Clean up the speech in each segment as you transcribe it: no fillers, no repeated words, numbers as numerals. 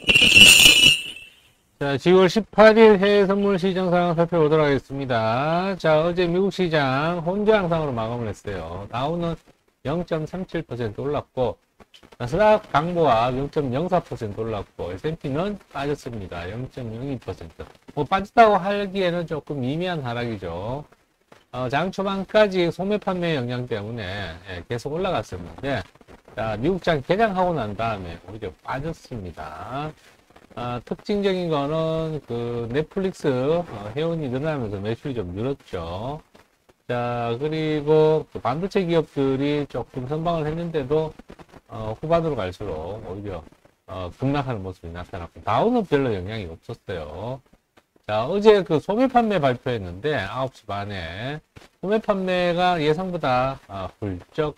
자, 10월 18일 해외 선물 시장 상황 살펴보도록 하겠습니다. 자, 어제 미국 시장 혼자 양상으로 마감을 했어요. 다우는 0.37% 올랐고, 나스닥 강보와 0.04% 올랐고, S&P는 빠졌습니다. 0.02%. 뭐 빠졌다고 하기에는 조금 미미한 하락이죠. 장 초반까지 소매 판매 영향 때문에 계속 올라갔었는데, 자, 미국장 개장하고 난 다음에 오히려 빠졌습니다. 특징적인 거는 그 넷플릭스 회원이 늘어나면서 매출이 좀 늘었죠. 자, 그리고 그 반도체 기업들이 조금 선방을 했는데도 후반으로 갈수록 오히려 급락하는 모습이 나타났고, 다우는 별로 영향이 없었어요. 자, 어제 그 소매 판매 발표했는데 9시 반에 소매 판매가 예상보다 훌쩍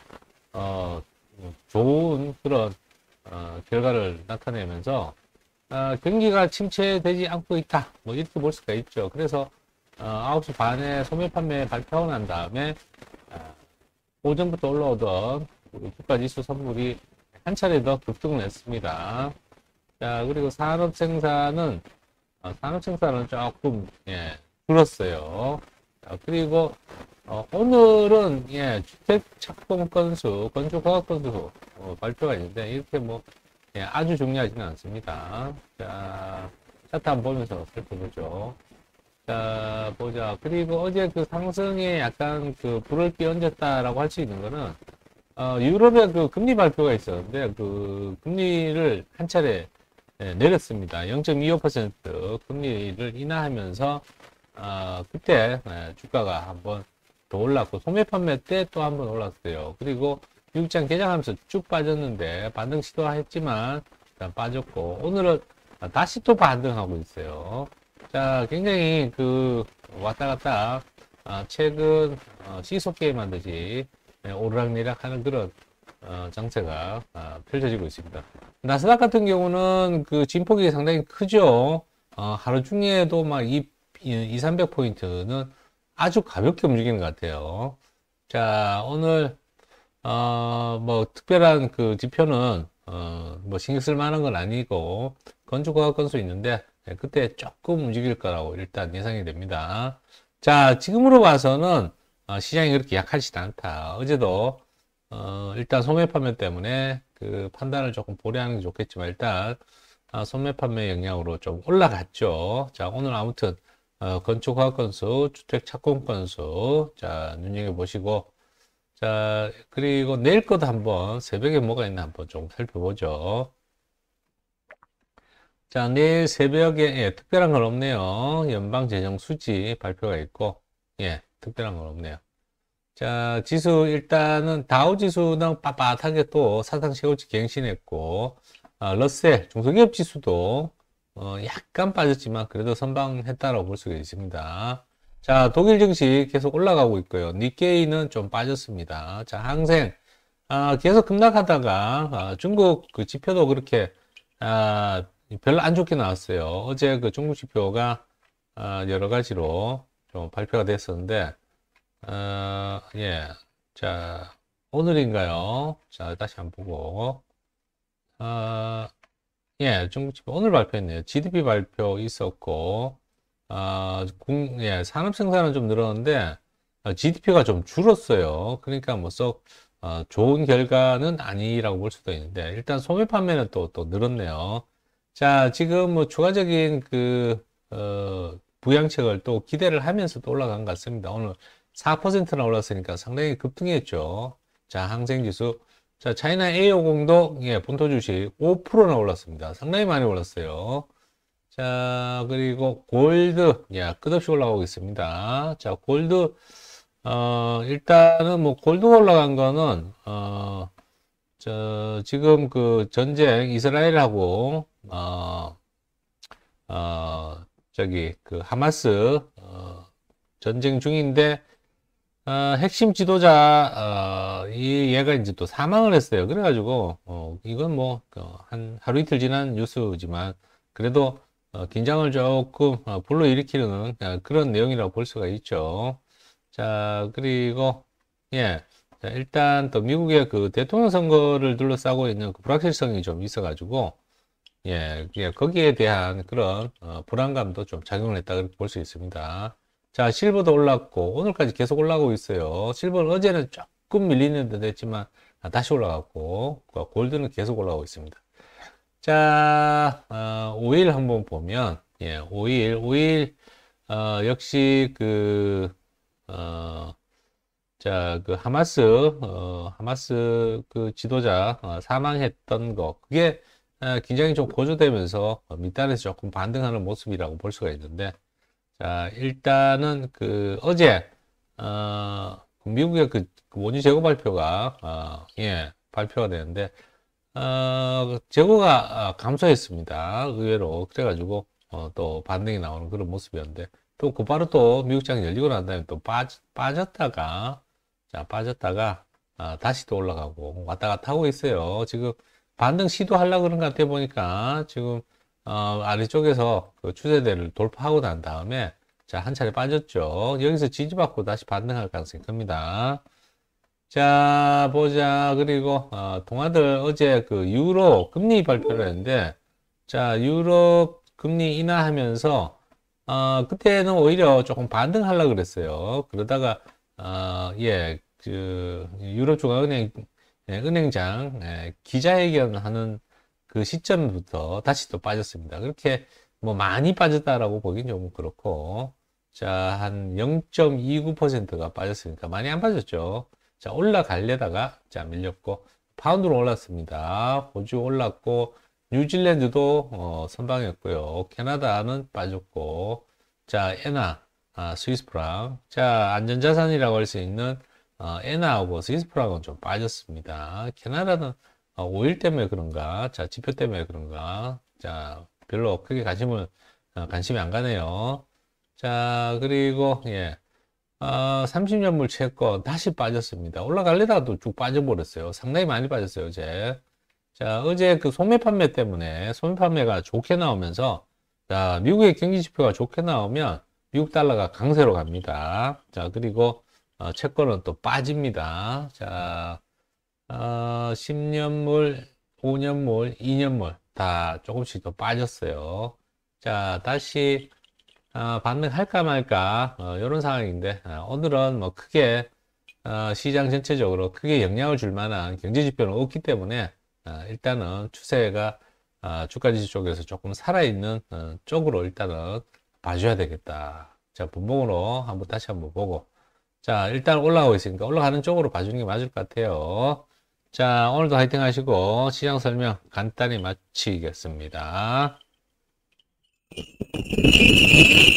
좋은 그런 결과를 나타내면서 경기가 침체되지 않고 있다. 뭐 이렇게 볼 수가 있죠. 그래서 9시 반에 소매 판매 발표하고 난 다음에 오전부터 올라오던 국가지수 선물이 한 차례 더 급등을 했습니다. 자, 그리고 산업 생산은 조금 줄었어요. 자, 그리고 오늘은 주택 착공 건수, 건축 허가 건수 발표가 있는데 이렇게 뭐 아주 중요하지는 않습니다. 자, 차트 한번 보면서 살펴보죠. 자, 보자. 그리고 어제 그 상승에 약간 그 불을 끼얹었다라고 할 수 있는 거는, 유럽의 그 금리 발표가 있었는데, 그 금리를 한 차례 내렸습니다. 0.25% 금리를 인하하면서, 그때 주가가 한번 더 올랐고, 소매 판매 때 또 한번 올랐어요. 그리고 미국장 개장하면서 쭉 빠졌는데 반등 시도했지만 일단 빠졌고, 오늘은 다시 또 반등하고 있어요. 자, 굉장히 그 왔다 갔다 최근 시소 게임 하듯이 오르락내리락 하는 그런 장세가 펼쳐지고 있습니다. 나스닥 같은 경우는 그 진폭이 상당히 크죠. 하루 중에도 막 300포인트는 아주 가볍게 움직이는 것 같아요. 자, 오늘 뭐, 특별한 그 지표는, 뭐, 신경 쓸 만한 건 아니고, 건축허가 건수 있는데, 그때 조금 움직일 거라고 일단 예상이 됩니다. 자, 지금으로 봐서는, 시장이 그렇게 약하지 않다. 어제도, 일단 소매 판매 때문에 그 판단을 조금 보류하는 게 좋겠지만, 일단, 소매 판매 영향으로 좀 올라갔죠. 자, 오늘 아무튼, 건축허가 건수, 주택 착공 건수, 자, 눈여겨보시고, 자, 그리고 내일 것도 한번 새벽에 뭐가 있나 한번 좀 살펴보죠. 자, 내일 새벽에 특별한 건 없네요. 연방재정 수지 발표가 있고, 특별한 건 없네요. 자, 지수 일단은 다우 지수는 빳빳하게 또 사상 최고치 갱신했고, 러셀 중소기업 지수도 약간 빠졌지만 그래도 선방했다라고 볼 수가 있습니다. 자, 독일 증시 계속 올라가고 있고요. 니케이는 좀 빠졌습니다. 자, 항생, 계속 급락하다가, 중국 그 지표도 그렇게, 별로 안 좋게 나왔어요. 어제 그 중국 지표가, 여러 가지로 좀 발표가 됐었는데, 예. 자, 오늘인가요? 자, 다시 한번 보고, 중국 지표 오늘 발표했네요. GDP 발표 있었고, 산업 생산은 좀 늘었는데, GDP가 좀 줄었어요. 그러니까 뭐 썩, 좋은 결과는 아니라고 볼 수도 있는데, 일단 소매 판매는 또 늘었네요. 자, 지금 뭐 추가적인 부양책을 또 기대를 하면서 또 올라간 것 같습니다. 오늘 4%나 올랐으니까 상당히 급등했죠. 자, 항생지수. 자, 차이나 A50도, 본토 주식 5%나 올랐습니다. 상당히 많이 올랐어요. 자, 그리고 골드, 끝없이 올라가고 있습니다. 자, 골드, 일단은 뭐 골드가 올라간 거는, 지금 그 전쟁, 이스라엘하고, 그 하마스, 전쟁 중인데, 핵심 지도자, 얘가 이제 또 사망을 했어요. 그래가지고, 이건 뭐, 하루 이틀 지난 뉴스지만, 그래도, 긴장을 조금 불러일으키는 그런 내용이라고 볼 수가 있죠. 자, 그리고, 자, 일단 또 미국의 그 대통령 선거를 둘러싸고 있는 그 불확실성이 좀 있어가지고, 예, 거기에 대한 그런 불안감도 좀 작용을 했다 그렇게 볼 수 있습니다. 자, 실버도 올랐고 오늘까지 계속 올라가고 있어요. 실버는 어제는 조금 밀리는 듯 했지만 다시 올라갔고 골드는 계속 올라가고 있습니다. 자, 오일 한번 보면 예, 오일 역시 자, 하마스 그 지도자 사망했던 거 그게 굉장히 좀 고조되면서 밑단에서 조금 반등하는 모습이라고 볼 수가 있는데, 자, 일단은 어제 미국의 그 원유 재고 발표가 예, 발표가 되는데 재고가 감소했습니다. 의외로. 그래가지고 또 반등이 나오는 그런 모습이었는데, 또 곧바로 또 미국장이 열리고 난 다음에 또 빠졌다가 자, 빠졌다가 다시 또 올라가고 왔다 갔다 하고 있어요. 지금 반등 시도하려고 그런 것 같아 보니까 지금 아래쪽에서 그 추세대를 돌파하고 난 다음에 자, 한 차례 빠졌죠. 여기서 지지받고 다시 반등할 가능성이 큽니다. 자, 보자. 그리고 동아들 어제 그 유로 금리 발표를 했는데, 자, 유럽 금리 인하하면서 그때는 오히려 조금 반등하려고 그랬어요. 그러다가 예, 유럽 중앙은행 은행장 기자회견하는 그 시점부터 다시 또 빠졌습니다. 그렇게 뭐 많이 빠졌다라고 보긴 좀 그렇고, 자, 한 0.29%가 빠졌으니까 많이 안 빠졌죠. 자, 올라가려다가 자, 밀렸고 파운드로 올랐습니다. 호주 올랐고 뉴질랜드도 선방했고요. 캐나다는 빠졌고, 자, 엔화, 스위스 프랑. 자, 안전자산이라고 할 수 있는 엔화하고 스위스 프랑은 좀 빠졌습니다. 캐나다는 오일 때문에 그런가, 자, 지표 때문에 그런가, 자, 별로 크게 관심이 안 가네요. 자, 그리고 예, 30년물 채권 다시 빠졌습니다. 올라가려다가 또 쭉 빠져버렸어요. 상당히 많이 빠졌어요, 어제. 자, 어제 그 소매 판매 때문에 소매 판매가 좋게 나오면서, 자, 미국의 경기 지표가 좋게 나오면 미국 달러가 강세로 갑니다. 자, 그리고 채권은 또 빠집니다. 자, 10년물, 5년물, 2년물 다 조금씩 더 빠졌어요. 자, 다시 반등할까 말까 이런 상황인데, 오늘은 뭐 크게 시장 전체적으로 크게 영향을 줄 만한 경제 지표는 없기 때문에 일단은 추세가 주가지수 쪽에서 조금 살아있는 쪽으로 일단은 봐줘야 되겠다. 자, 분봉으로 다시 한번 보고, 자, 일단 올라가고 있으니까 올라가는 쪽으로 봐주는 게 맞을 것 같아요. 자, 오늘도 화이팅 하시고 시장 설명 간단히 마치겠습니다.